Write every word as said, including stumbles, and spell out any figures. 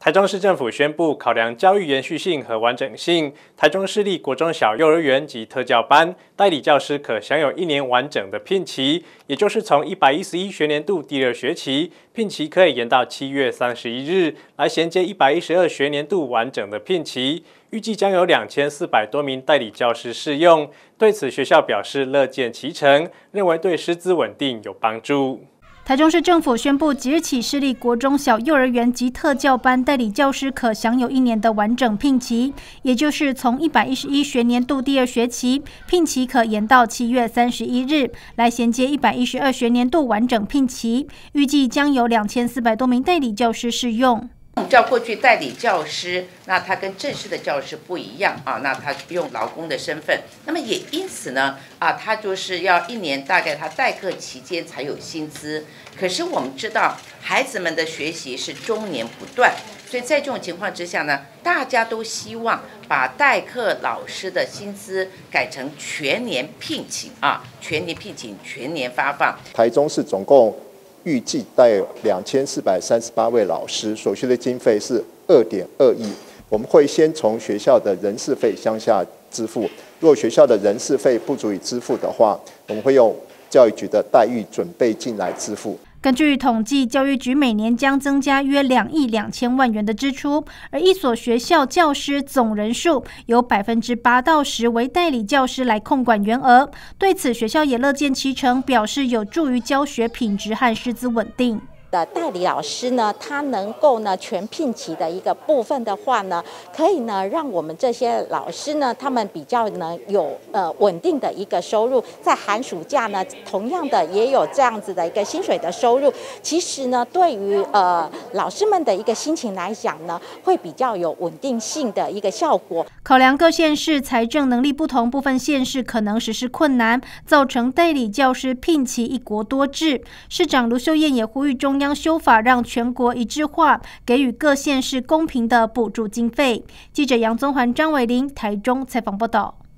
台中市政府宣布，考量教育延续性和完整性，台中市立国中小幼儿园及特教班代理教师可享有一年完整的聘期，也就是从一百一十一学年度第二学期聘期可以延到七月三十一日，来衔接一百一十二学年度完整的聘期。预计将有两千四百多名代理教师适用。对此，学校表示乐见其成，认为对师资稳定有帮助。 台中市政府宣布，即日起，市立国中小幼儿园及特教班代理教师可享有一年的完整聘期，也就是从一百一十一学年度第二学期聘期可延到七月三十一日，来衔接一百一十二学年度完整聘期。预计将有两千四百多名代理教师适用。 我们知道过去代理教师，那他跟正式的教师不一样啊，那他用劳工的身份，那么也因此呢，啊，他就是要一年大概他代课期间才有薪资。可是我们知道，孩子们的学习是终年不断，所以在这种情况之下呢，大家都希望把代课老师的薪资改成全年聘请啊，全年聘请，全年发放。 台中市总共预计带有两千四百三十八位老师，所需的经费是二点二亿。我们会先从学校的人事费向下支付，如果学校的人事费不足以支付的话，我们会用教育局的待遇准备金来支付。 根据统计，教育局每年将增加约两亿两千万元的支出，而一所学校教师总人数有百分之八到十为代理教师来控管员额。对此，学校也乐见其成，表示有助于教学品质和师资稳定。 的代理老师呢，他能够呢全聘期的一个部分的话呢，可以呢让我们这些老师呢，他们比较呢有呃稳定的一个收入，在寒暑假呢，同样的也有这样子的一个薪水的收入。其实呢，对于呃老师们的一个心情来讲呢，会比较有稳定性的一个效果。 考量各县市财政能力不同，部分县市可能实施困难，造成代理教师聘期一国多制。市长卢秀燕也呼吁中央修法，让全国一致化，给予各县市公平的补助经费。记者杨宗环、张伟玲台中采访报道。